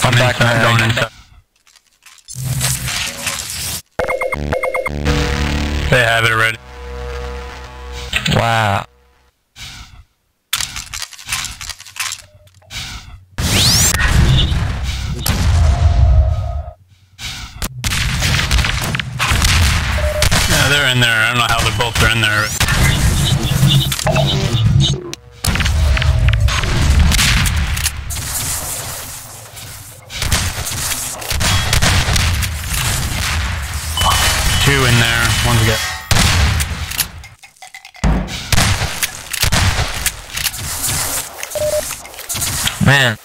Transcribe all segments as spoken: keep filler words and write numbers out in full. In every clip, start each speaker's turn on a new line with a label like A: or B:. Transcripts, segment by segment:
A: I'm back
B: inside,
A: now.
B: going inside. They have it already.
A: Wow.
B: Yeah, they're in there. I don't know how they both are in there. Two in there. One's got.
A: Man.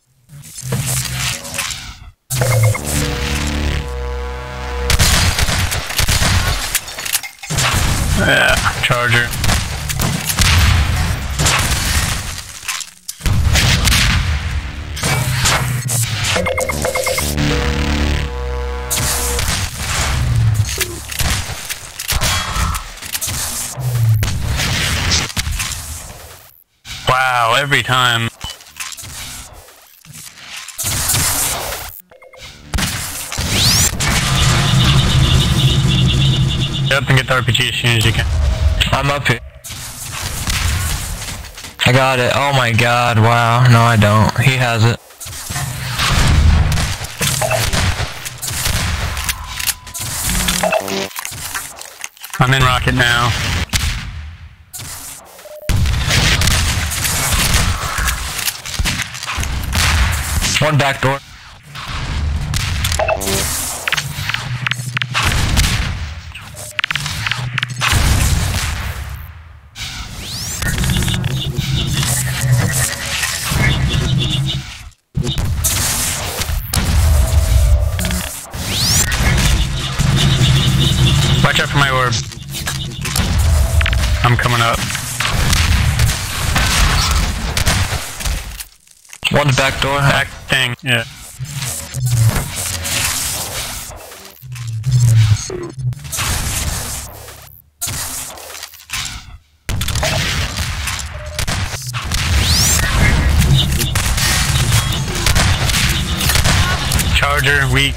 B: Yeah, Charger. Wow, every time. Get up and get the R P G as soon as you can.
A: I'm up here. I got it. Oh my god, wow. No, I don't. He has it.
B: I'm in rocket now.
A: One back door.
B: Watch out for my orb. I'm coming up.
A: One back door.
B: Back thing, yeah. Charger, weak.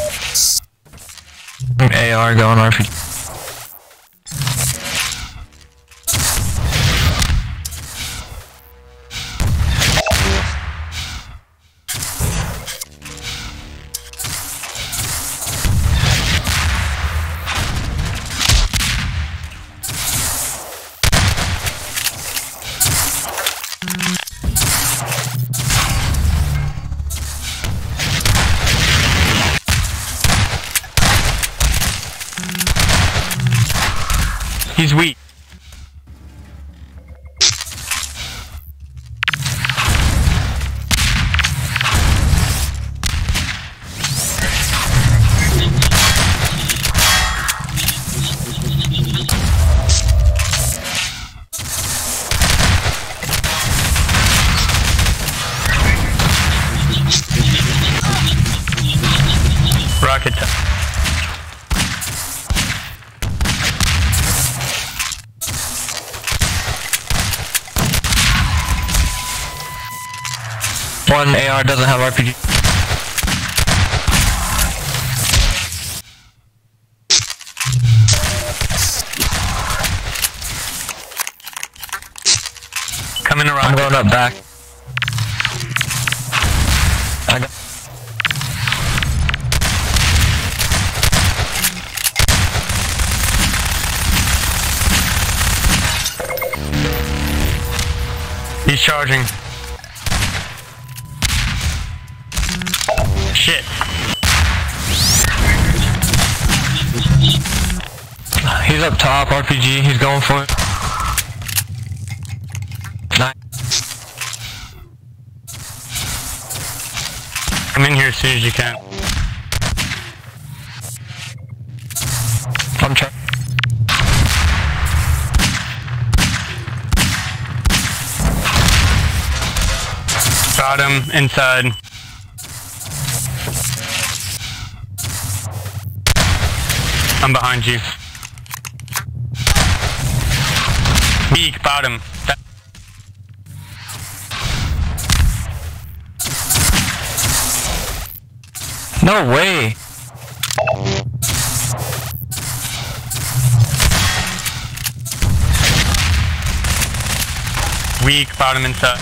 A: A R going R P G.
B: He's weak. Rocket time.
A: One A R doesn't have R P G.
B: Coming around.
A: I'm going up back. I got
B: He's charging. Shit.
A: He's up top, R P G, he's going for it. Nice.
B: Come in here as soon as you can.
A: I'm trying.
B: Got him inside. I'm behind you. Weak, bottom.
A: No way.
B: Weak, bottom inside.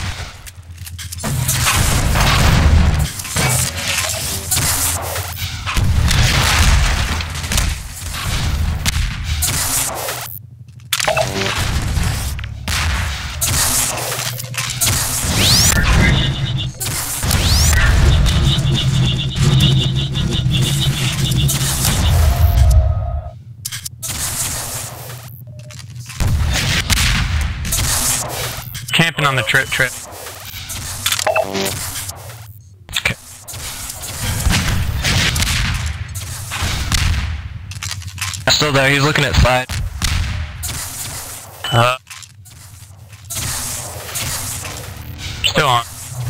B: Camping on the trip trip.
A: Okay. Still there, he's looking at side.
B: Uh, still on.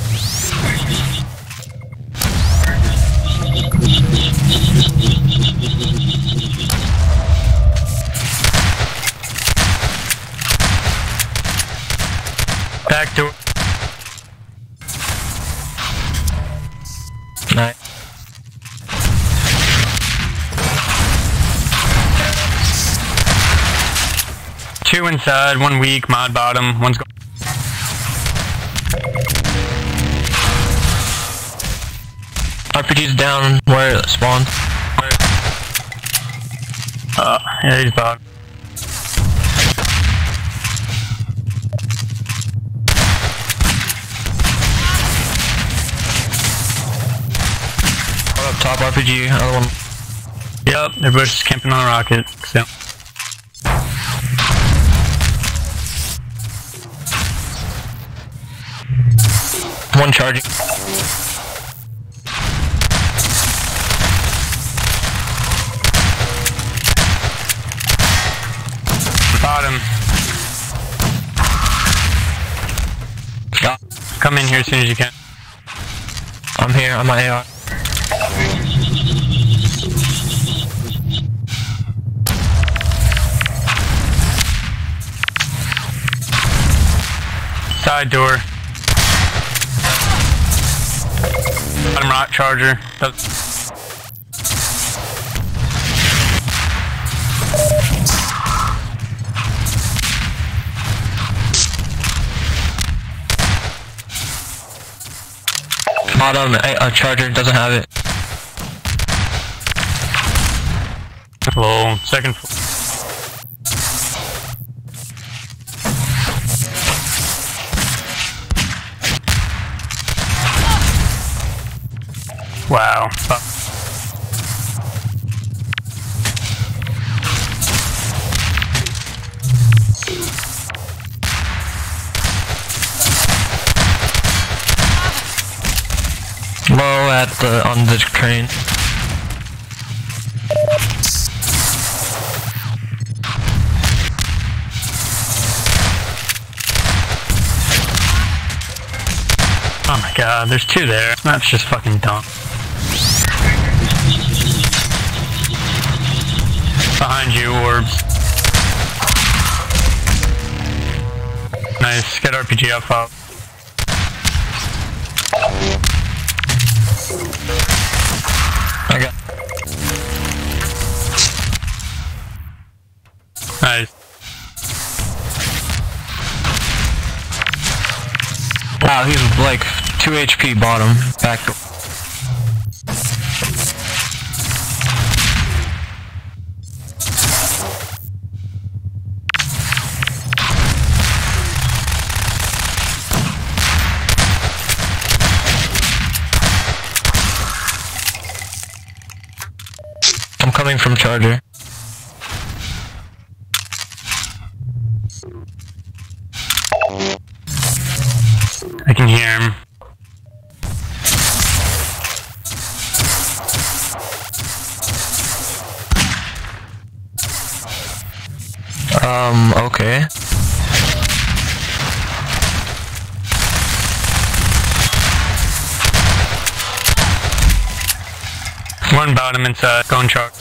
B: Back door.
A: Nice.
B: Two inside, one weak, mod bottom, one's go-
A: R P G's down where it spawned.
B: Uh, yeah, he's bottom.
A: Up top R P G, other one.
B: Yep, they're both just camping on a rocket. So.
A: One charging.
B: Bottom.
A: Got.
B: Come in here as soon as you can.
A: I'm here, I'm at A R.
B: Side door. Bottom rock charger.
A: Bottom, a, a charger doesn't have it.
B: Low, second floor. Wow.
A: Low at the on the crane.
B: Oh my god, there's two there. That's just fucking dumb. Behind you, orbs. Nice, get R P G up up.
A: I got.
B: Nice.
A: Wow, he's like two H P bottom. Back. I'm coming from charger.
B: I can hear him.
A: Um, okay.
B: One bottom inside, going charge.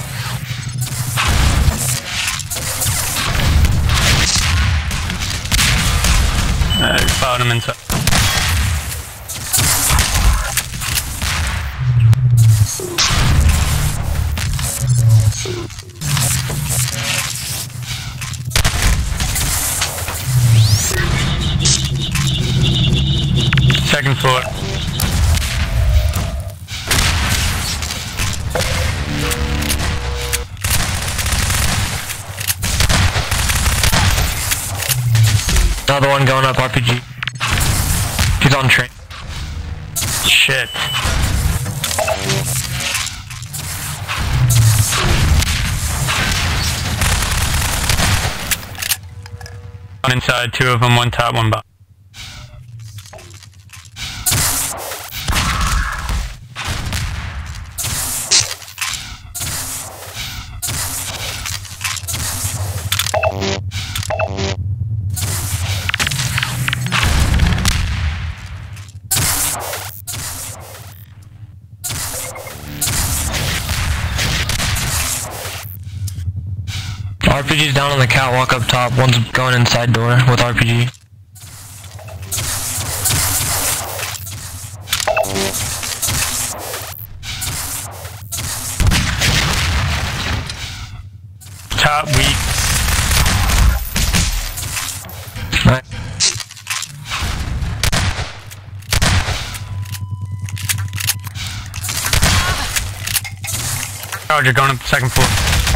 B: Uh, bottom inside. Second floor.
A: Another one going up R P G. He's on train.
B: Shit. One inside, two of them, one top, one bottom.
A: R P G's down on the catwalk up top. One's going inside door with R P G.
B: Top weak.
A: Right.
B: Charger going up the second floor.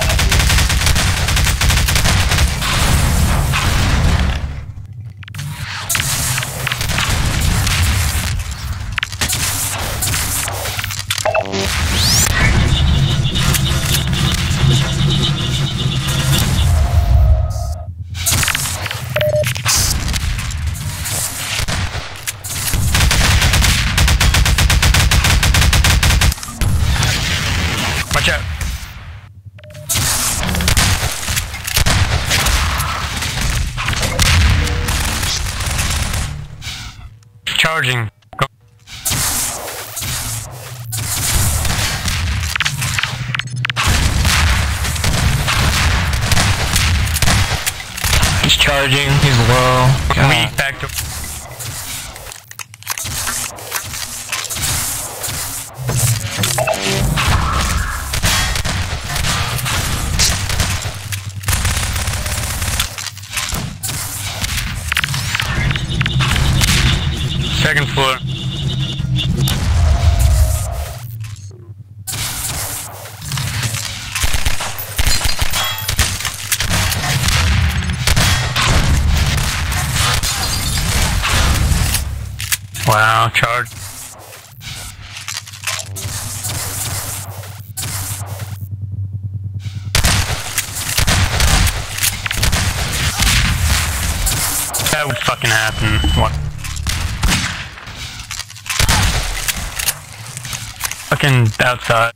B: Watch out. Charging. Go.
A: He's charging. He's low. God.
B: Weak back to. Second floor. Wow, charge. That would fucking happen. What? Fucking outside.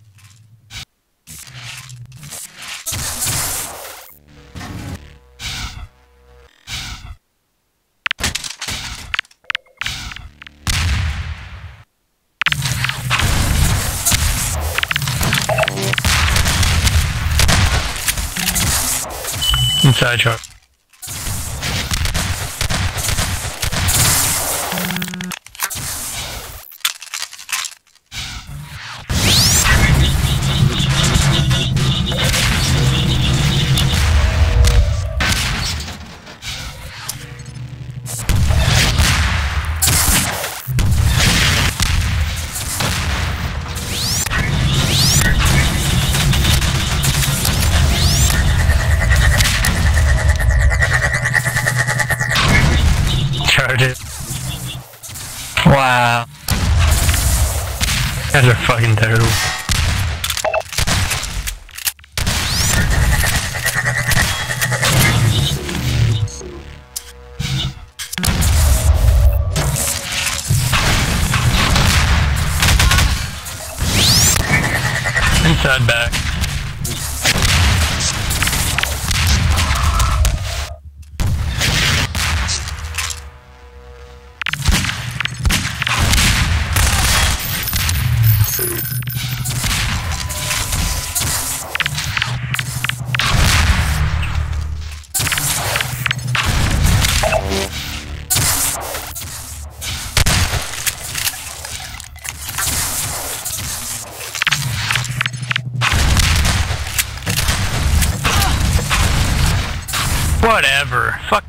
B: Inside chart. Charge it.
A: Wow.
B: Guys are fucking terrible. Inside back. Whatever. Fuck.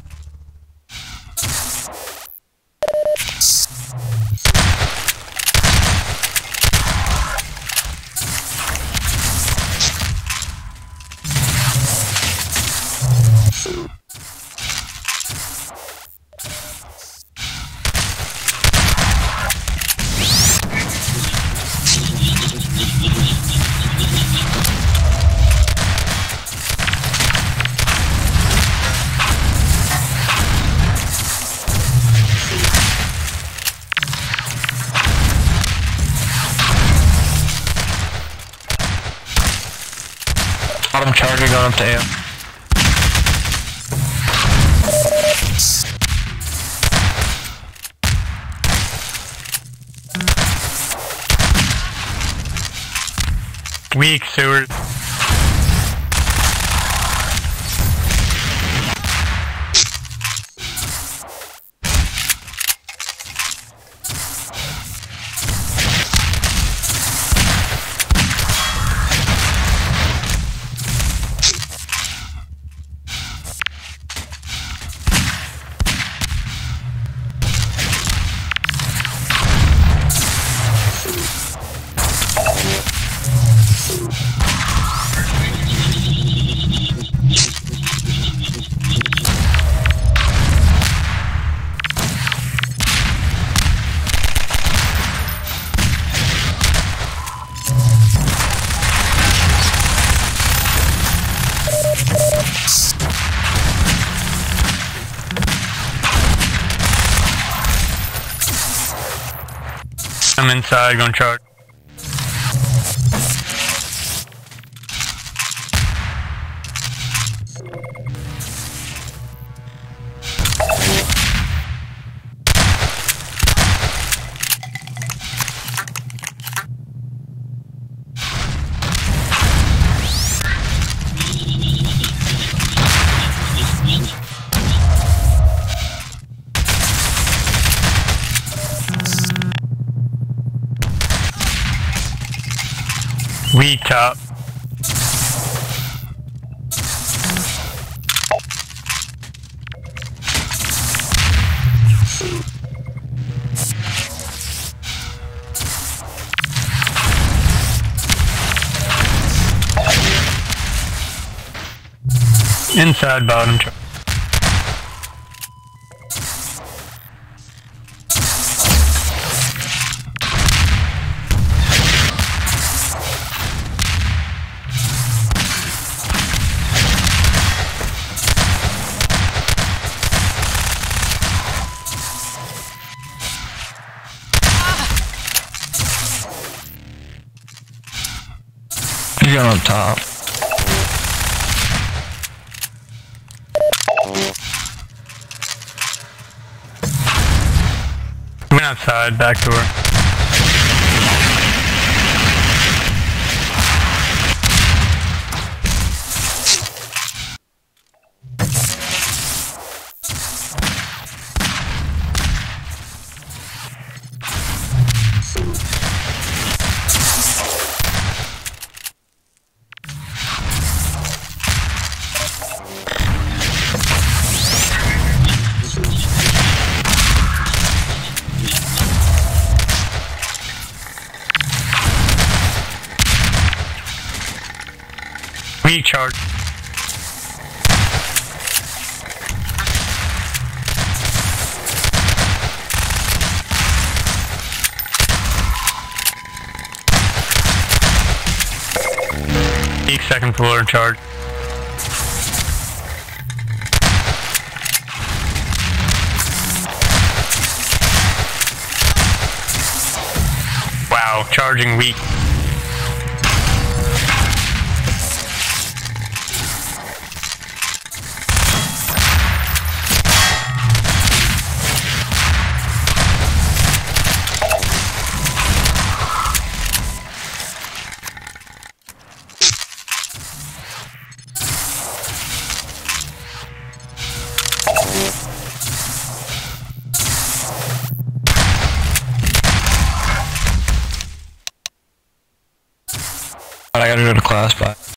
A: Bottom charger going up to A.
B: Weak sewers. I'm inside, gonna charge. Weak top. Inside bottom chart.
A: He's going up top.
B: Went outside, back door. Weak charge. Weak second floor charge. Wow, charging weak.
A: I gotta go to class, bye.